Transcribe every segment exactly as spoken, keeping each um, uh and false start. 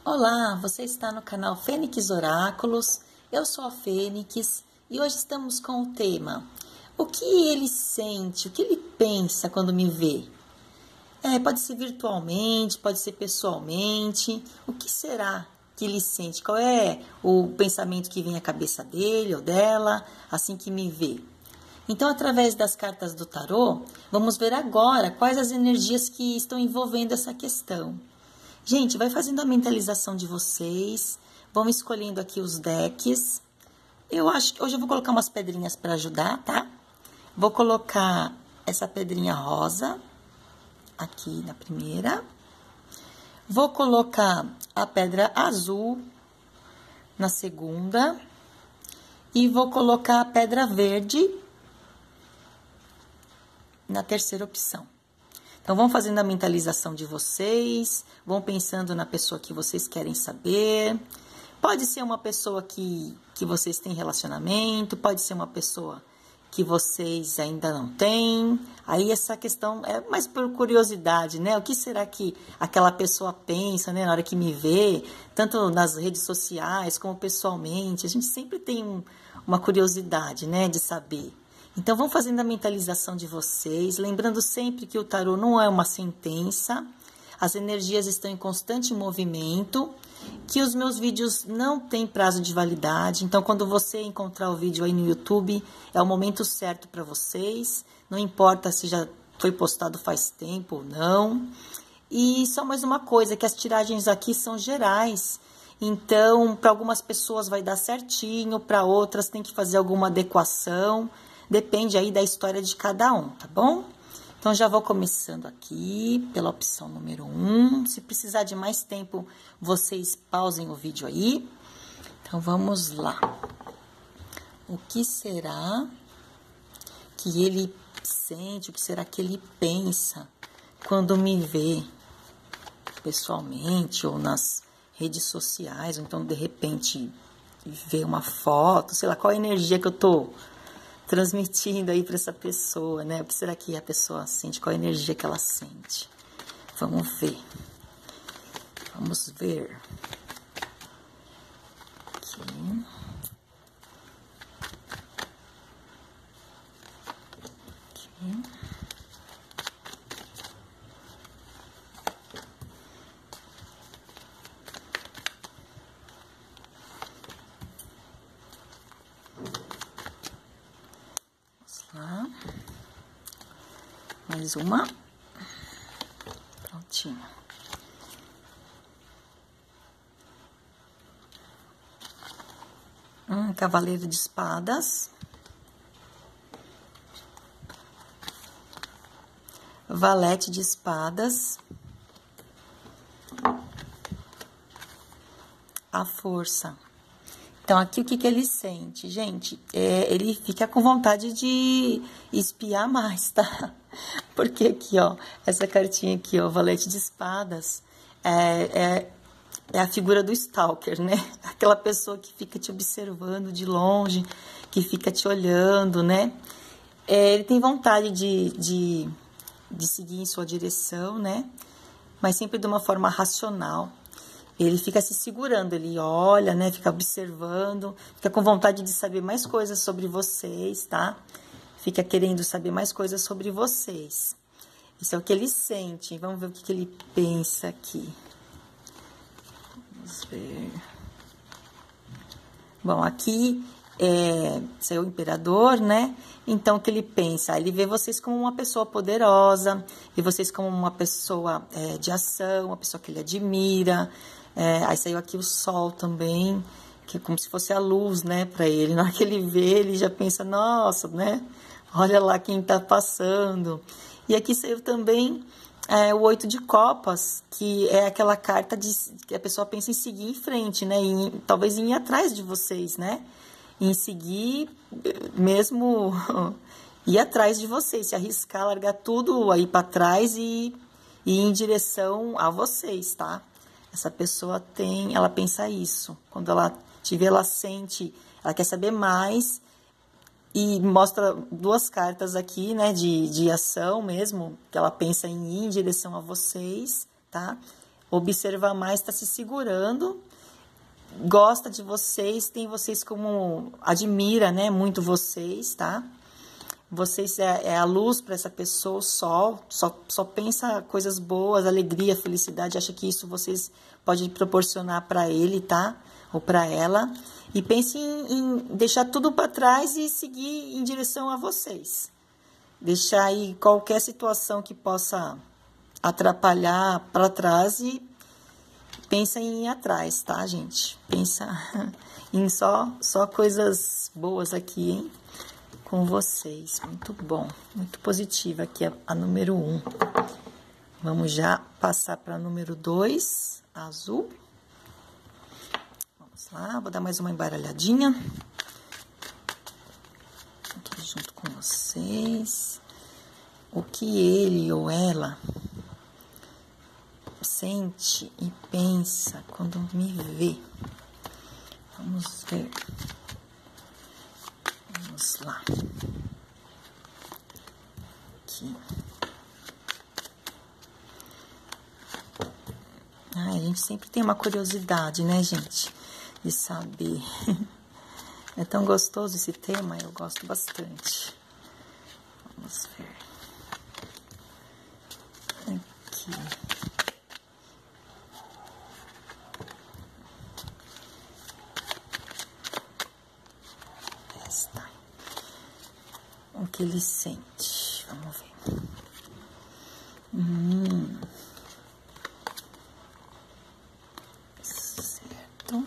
Olá, você está no canal Fênix Oráculos, eu sou a Fênix e hoje estamos com o tema: o que ele sente, o que ele pensa quando me vê? É, pode ser virtualmente, pode ser pessoalmente, o que será que ele sente? Qual é o pensamento que vem à cabeça dele ou dela assim que me vê? Então, através das cartas do tarô, vamos ver agora quais as energias que estão envolvendo essa questão. Gente, vai fazendo a mentalização de vocês, vão escolhendo aqui os decks. Eu acho que hoje eu vou colocar umas pedrinhas para ajudar, tá? Vou colocar essa pedrinha rosa aqui na primeira. Vou colocar a pedra azul na segunda. E vou colocar a pedra verde na terceira opção. Então, vão fazendo a mentalização de vocês, vão pensando na pessoa que vocês querem saber. Pode ser uma pessoa que, que vocês têm relacionamento, pode ser uma pessoa que vocês ainda não têm. Aí, essa questão é mais por curiosidade, né? O que será que aquela pessoa pensa, né? Na hora que me vê, tanto nas redes sociais como pessoalmente. A gente sempre tem um, uma curiosidade, né? De saber. Então, vão fazendo a mentalização de vocês, lembrando sempre que o tarô não é uma sentença, as energias estão em constante movimento, que os meus vídeos não têm prazo de validade. Então, quando você encontrar o vídeo aí no YouTube, é o momento certo para vocês, não importa se já foi postado faz tempo ou não. E só mais uma coisa, que as tiragens aqui são gerais. Então, para algumas pessoas vai dar certinho, para outras tem que fazer alguma adequação. Depende aí da história de cada um, tá bom? Então, já vou começando aqui pela opção número um. Se precisar de mais tempo, vocês pausem o vídeo aí. Então, vamos lá. O que será que ele sente, o que será que ele pensa quando me vê pessoalmente ou nas redes sociais? Ou então, de repente, vê uma foto, sei lá, qual a energia que eu tô transmitindo aí para essa pessoa, né? O que será que a pessoa sente? Qual a energia que ela sente? Vamos ver. Vamos ver. Aqui. Aqui. Lá. Mais uma. Prontinho. Um cavaleiro de espadas. Valete de espadas. A força. Então, aqui o que, que ele sente? Gente, é, ele fica com vontade de espiar mais, tá? Porque aqui, ó, essa cartinha aqui, ó, Valete de Espadas, é, é, é a figura do stalker, né? Aquela pessoa que fica te observando de longe, que fica te olhando, né? É, ele tem vontade de, de, de seguir em sua direção, né? Mas sempre de uma forma racional. Ele fica se segurando, ele olha, né? Fica observando, fica com vontade de saber mais coisas sobre vocês, tá? Fica querendo saber mais coisas sobre vocês. Isso é o que ele sente. Vamos ver o que, que ele pensa aqui. Vamos ver. Bom, aqui é, é o imperador, né? Então, o que ele pensa? Ele vê vocês como uma pessoa poderosa, vê vocês como uma pessoa é, de ação, uma pessoa que ele admira. É, aí saiu aqui o sol também, que é como se fosse a luz, né, para ele. Na hora que ele vê, ele já pensa, nossa, né, olha lá quem tá passando. E aqui saiu também é, o oito de copas, que é aquela carta de, que a pessoa pensa em seguir em frente, né, e talvez em ir atrás de vocês, né, em seguir mesmo, ir atrás de vocês, se arriscar, largar tudo aí para trás e, e ir em direção a vocês, tá? Essa pessoa tem, ela pensa isso. Quando ela te vê, ela sente, ela quer saber mais e mostra duas cartas aqui, né, de, de ação mesmo, que ela pensa em ir em direção a vocês, tá? observa mais, está se segurando, gosta de vocês, tem vocês como, admira, né, muito vocês, tá? Vocês é, é a luz para essa pessoa, o sol, só, só pensa coisas boas, alegria, felicidade, acha que isso vocês podem proporcionar para ele, tá? Ou para ela. E pense em, em deixar tudo para trás e seguir em direção a vocês. Deixar aí qualquer situação que possa atrapalhar para trás e pensa em ir atrás, tá, gente? Pensa em só, só coisas boas aqui, hein? Com vocês. Muito bom, muito positiva aqui a, a número um. Vamos já passar para a número dois, azul. Vamos lá, vou dar mais uma embaralhadinha. Aqui junto com vocês. O que ele ou ela sente e pensa quando me vê. Vamos ver. Vamos lá. Aqui. Ai, a gente sempre tem uma curiosidade, né, gente? De saber. É tão gostoso esse tema, eu gosto bastante. Vamos ver. Aqui. Esta. O que ele sente. Vamos ver. Hum. Certo.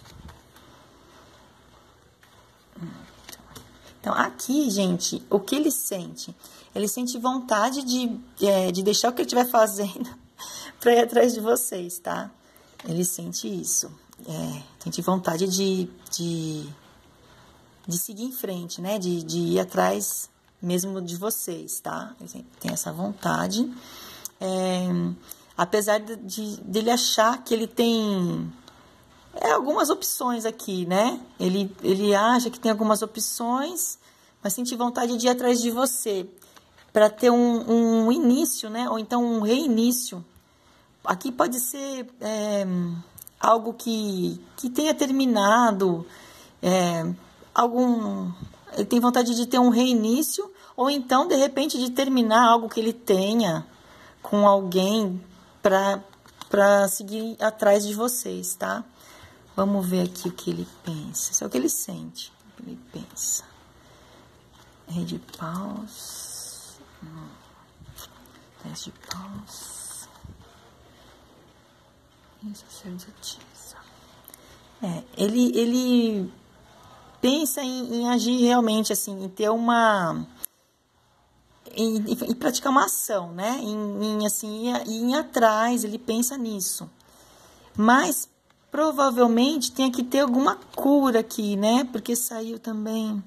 Então, aqui, gente, o que ele sente? Ele sente vontade de, é, de deixar o que ele estiver fazendo para ir atrás de vocês, tá? Ele sente isso. É, sente vontade de, de, de seguir em frente, né? De, de ir atrás mesmo de vocês, tá? Ele tem essa vontade. É, apesar de, de, de ele achar que ele tem... É, algumas opções aqui, né? Ele, ele acha que tem algumas opções, mas sente vontade de ir atrás de você para ter um, um início, né? Ou então um reinício. Aqui pode ser é, algo que, que tenha terminado, é, algum... Ele tem vontade de ter um reinício, ou então, de repente, de terminar algo que ele tenha com alguém para para seguir atrás de vocês, tá? Vamos ver aqui o que ele pensa. Isso é o que ele sente. O que ele pensa. Rei de paus. Hum. Dez de paus. E sacerdotisa. É, ele, ele pensa em, em agir realmente, assim, em ter uma... Em, em, em praticar uma ação, né? Em, em assim, ir, ir atrás, ele pensa nisso. Mas... provavelmente tem que ter alguma cura aqui, né? Porque saiu também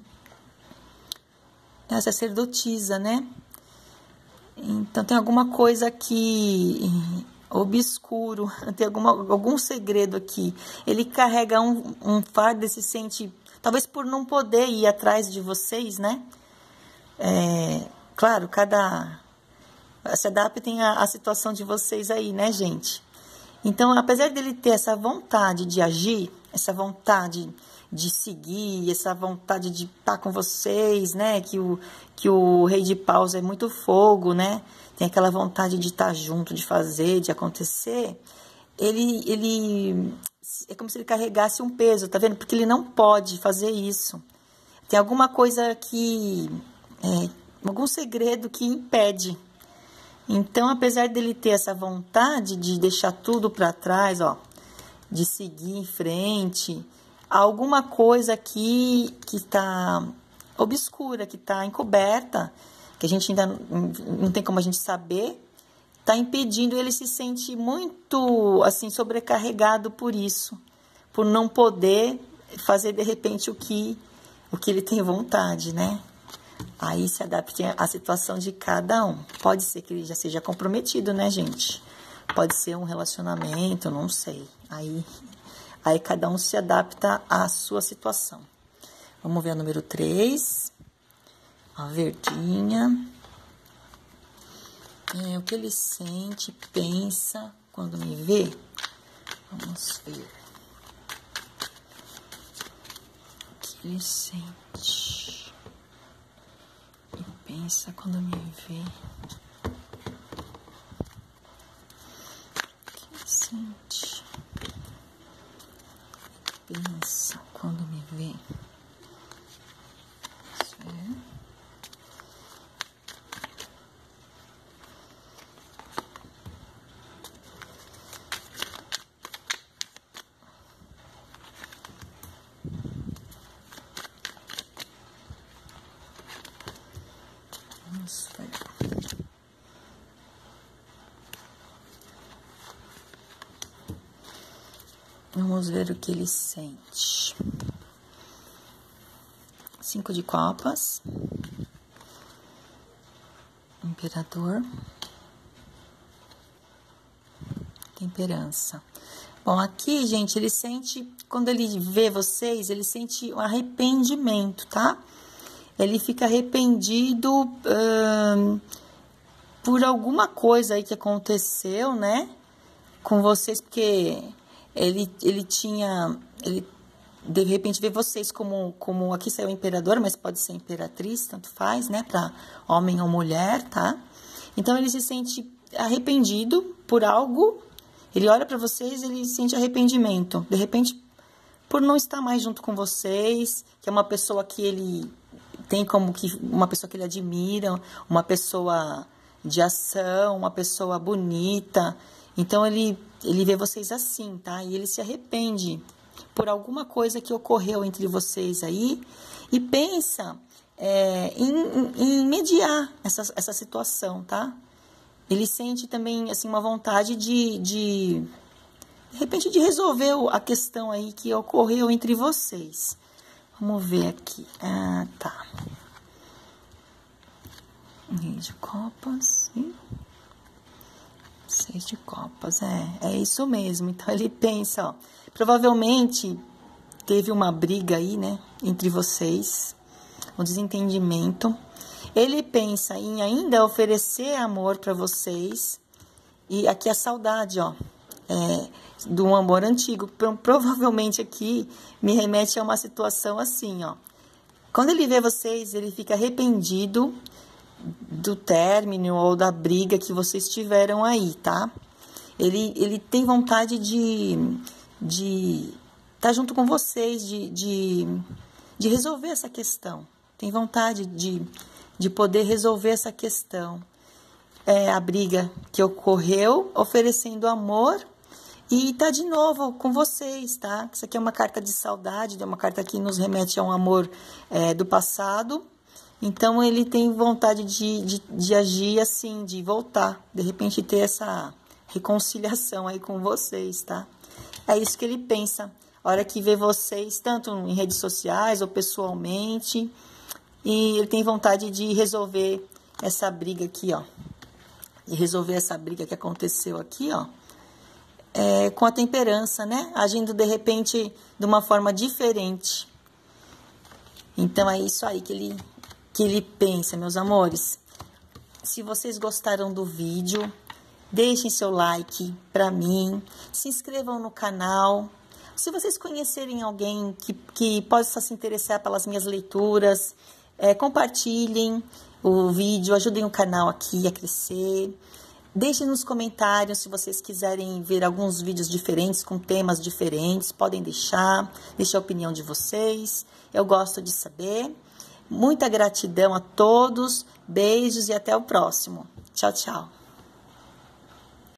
a sacerdotisa, né? Então, tem alguma coisa aqui obscuro, tem alguma, algum segredo aqui. Ele carrega um, um fardo, se sente... Talvez por não poder ir atrás de vocês, né? É, claro, cada... Se adaptem à, à situação de vocês aí, né, gente? Então, apesar dele ter essa vontade de agir, essa vontade de seguir, essa vontade de estar com vocês, né? Que o, que o rei de paus é muito fogo, né? Tem aquela vontade de estar junto, de fazer, de acontecer. Ele, ele é como se ele carregasse um peso, tá vendo? Porque ele não pode fazer isso. Tem alguma coisa que... É, algum segredo que impede. Então, apesar dele ter essa vontade de deixar tudo para trás, ó, de seguir em frente, alguma coisa aqui que está obscura, que está encoberta, que a gente ainda não, não tem como a gente saber, está impedindo, ele se sente muito, assim, sobrecarregado por isso, por não poder fazer, de repente, o que, o que ele tem vontade, né? Aí se adapte à situação de cada um. Pode ser que ele já seja comprometido, né, gente? Pode ser um relacionamento, não sei. Aí, aí cada um se adapta à sua situação. Vamos ver o número três. A verdinha. É, o que ele sente, pensa quando me vê. Vamos ver. O que ele sente e pensa quando me vê. O que ele sente e pensa quando me vê. Isso é. Vamos ver. Vamos ver o que ele sente. Cinco de copas. Imperador. Temperança. Bom, aqui, gente, ele sente, quando ele vê vocês, ele sente um arrependimento, tá? Ele fica arrependido hum, por alguma coisa aí que aconteceu, né? Com vocês, porque ele, ele tinha... Ele, de repente, vê vocês como, como... Aqui saiu imperador, mas pode ser imperatriz, tanto faz, né? Para homem ou mulher, tá? Então, ele se sente arrependido por algo. Ele olha para vocês e ele sente arrependimento. De repente, por não estar mais junto com vocês, que é uma pessoa que ele... Tem como que uma pessoa que ele admira, uma pessoa de ação, uma pessoa bonita. Então, ele, ele vê vocês assim, tá? E ele se arrepende por alguma coisa que ocorreu entre vocês aí. E pensa é, em, em mediar essa, essa situação, tá? Ele sente também, assim, uma vontade de, de, de repente, de resolver a questão aí que ocorreu entre vocês. Vamos ver aqui. Ah, tá. Rei de copas. E seis de copas. É, é isso mesmo. Então, ele pensa, ó. Provavelmente, teve uma briga aí, né? Entre vocês. Um desentendimento. Ele pensa em ainda oferecer amor para vocês. E aqui a saudade, ó. É... de um amor antigo. Provavelmente aqui me remete a uma situação assim, ó. Quando ele vê vocês, ele fica arrependido do término ou da briga que vocês tiveram aí, tá? Ele, ele tem vontade de de estar junto com vocês, de, de, de resolver essa questão. Tem vontade de, de poder resolver essa questão. É a briga que ocorreu, oferecendo amor. E tá de novo com vocês, tá? Isso aqui é uma carta de saudade, é uma carta que nos remete a um amor é, do passado. Então, ele tem vontade de, de, de agir assim, de voltar. De repente, ter essa reconciliação aí com vocês, tá? É isso que ele pensa. A hora que vê vocês, tanto em redes sociais ou pessoalmente. E ele tem vontade de resolver essa briga aqui, ó. De resolver essa briga que aconteceu aqui, ó. É, com a temperança, né? Agindo, de repente, de uma forma diferente. Então, é isso aí que ele, que ele pensa, meus amores. Se vocês gostaram do vídeo, deixem seu like para mim. Se inscrevam no canal. Se vocês conhecerem alguém que, que possa se interessar pelas minhas leituras, é, compartilhem o vídeo, ajudem o canal aqui a crescer. Deixem nos comentários se vocês quiserem ver alguns vídeos diferentes, com temas diferentes. Podem deixar, deixar a opinião de vocês. Eu gosto de saber. Muita gratidão a todos. Beijos e até o próximo. Tchau, tchau.